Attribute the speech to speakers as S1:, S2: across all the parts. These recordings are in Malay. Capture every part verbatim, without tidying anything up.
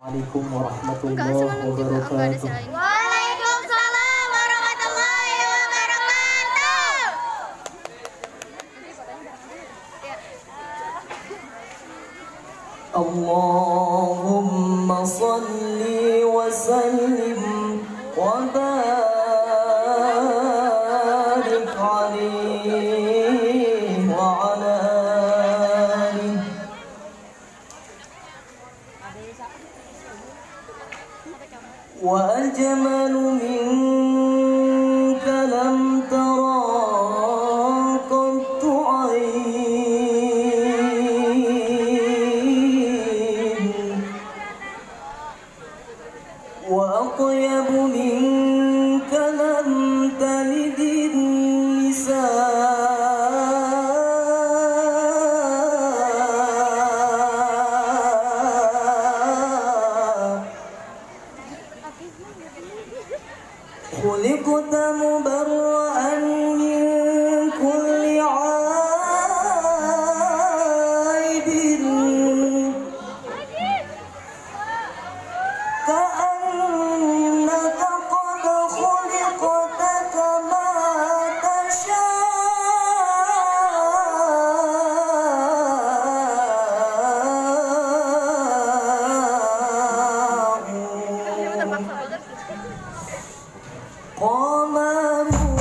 S1: Assalamualaikum warahmatullahi wabarakatuh.
S2: Waalaikumsalam warahmatullahi wabarakatuh.
S1: Allahumma salli wa sallim wa barik alaihi wa ala alihi. وأجمل منك لم ترى قط عين وأطيب منك لم تلد النساء خلقت مبرأ من كل عيب كأنك قد خلقت كما تشاء قمر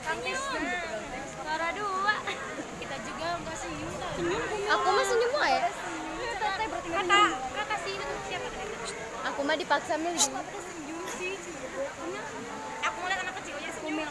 S2: Suara dua. Kita juga enggak senyum. Aku mah senyum ya. Kata kata si itu siapa? Aku mah dipaksa milih. Senyum sih. Aku ngeliat anak kecilnya senyum.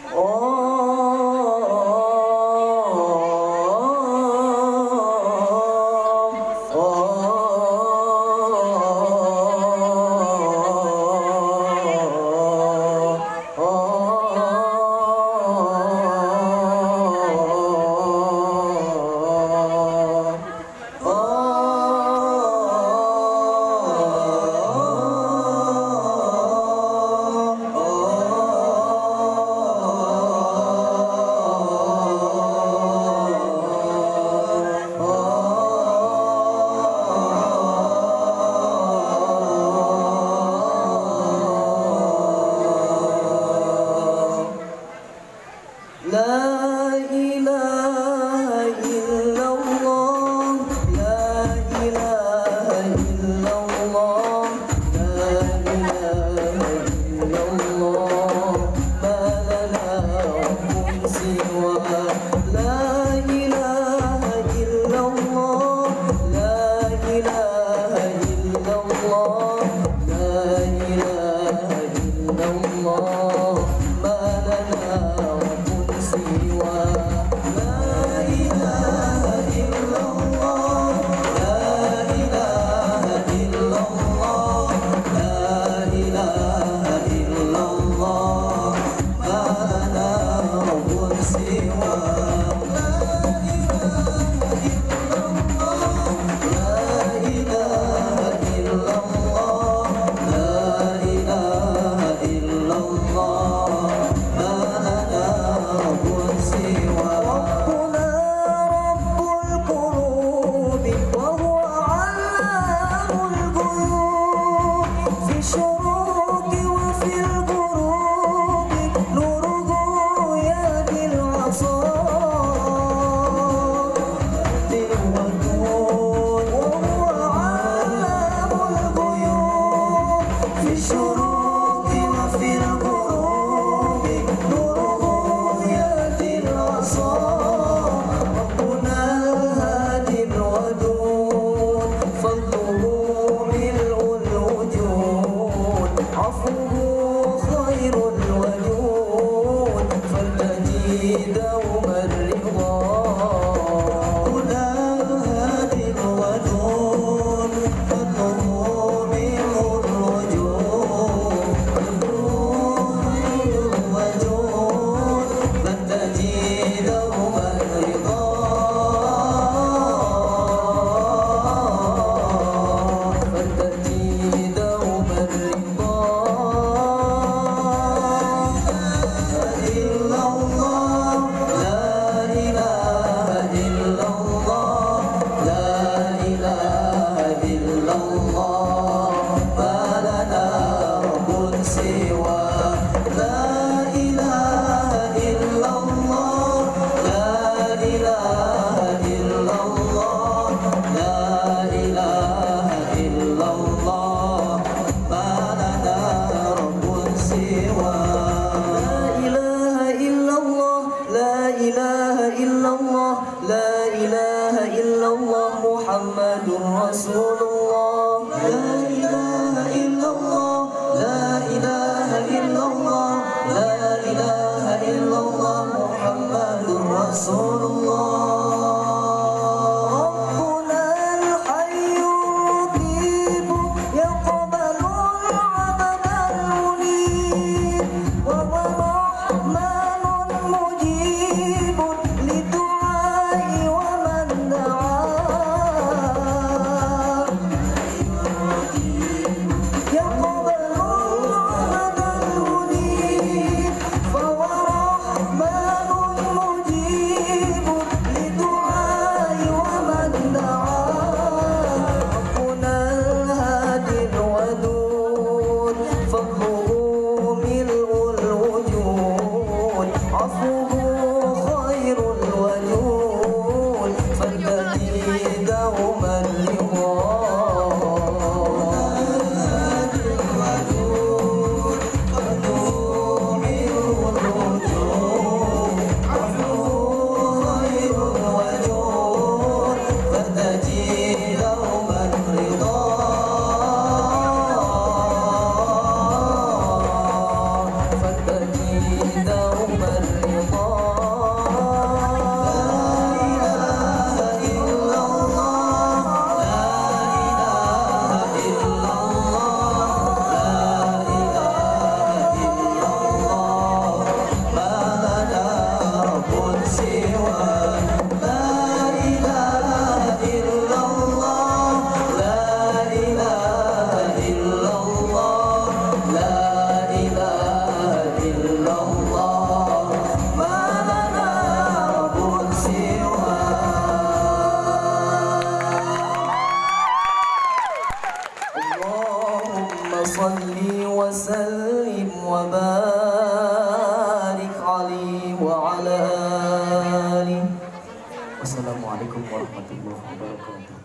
S1: لا إله إلا الله لا إله إلا الله لا إله إلا الله ما لنا رب سوى لا إله إلا الله لا إله إلا الله لا إله إلا الله ما لنا رب سوى لا إله إلا الله لا إله إلا الله لا إله إلا الله ما لنا رب سوى لا إله إلا الله لا إله إلا الله لا إله إلا الله ما لنا رب سوى ربنا رب القلوب وهو علام الغيوب في الشروق وفي الغروب نوره يهدي العصا والنور وهو علام الغيوب في الشروق وفي الغروب نوره يهدي العصا ربنا الهادي الودود فضله ملء الوجود عفوه خير الوجود فارتجي دوم الرضا ربنا الهادي الودود فضله ملء الوجود عفوه خير الوجود فارتجي دوم الرضا فارتجي دوم الرضا إلا الله آله. Wassalamualaikum warahmatullahi wabarakatuh.